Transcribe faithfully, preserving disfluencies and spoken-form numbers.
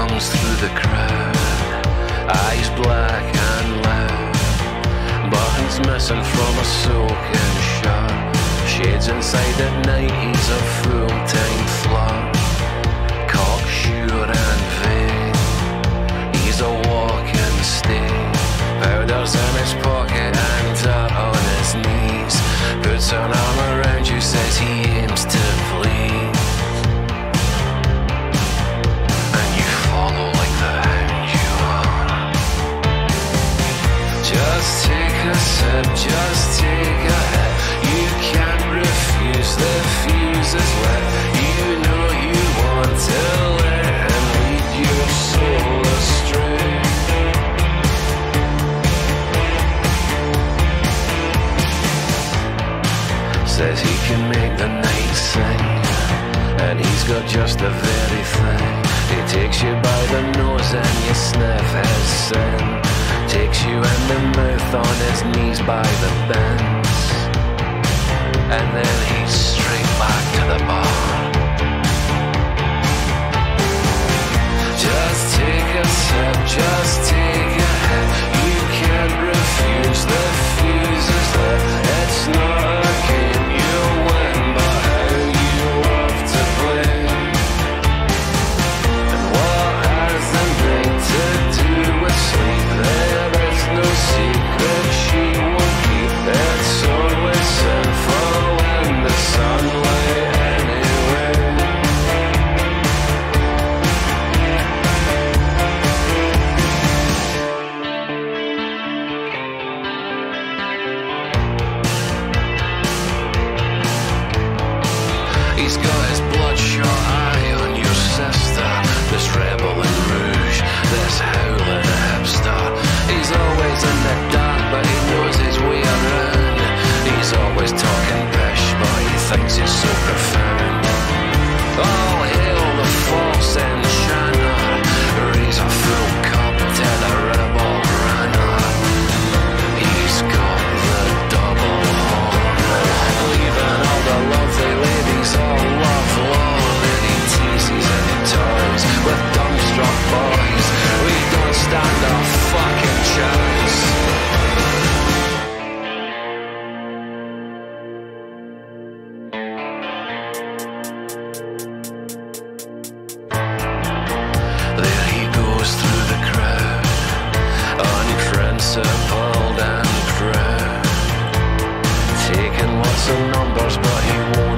comes through the crowd, eyes black and loud, buttons missing from a soaking shirt, shades inside at night, he's a full-time flirt, cocksure and vain, he's a walking stain, powder's in his pocket and dirt on his knees, puts an arm around you, says he aims to please. Just take a sip, just take a hit. You can't refuse, the fuse is lit. You know you want to let him lead your soul astray. Says he can make the night sing, and he's got just the very thing. He takes you by the nose and you sniff his sin. Takes you in the mouth on his knees by the bends, and then he's straight back to the bar. Just take a sip, just take a hit. You can't refuse, the fuse is lit. It's not a game you win, but how you love to play. And what has the night to do with sleep? No secret she won't keep. It's always sinful in the sunlight anyway. He's got his bloodshot eye on your sister, this rebel in rouge, this howling hipster. He's always in the dark, but he knows his way around. He's always talking pish, but he thinks he's so profound. All hail the false enchanter, raise a full cup to the rebel runner. He's got the double horn, leaving all the lovely ladies all love lord, and he teases and toys with dumbstruck boys. We don't stand a fucking chance. There he goes through the crowd, unprincipled and proud, taking lots of numbers but he won't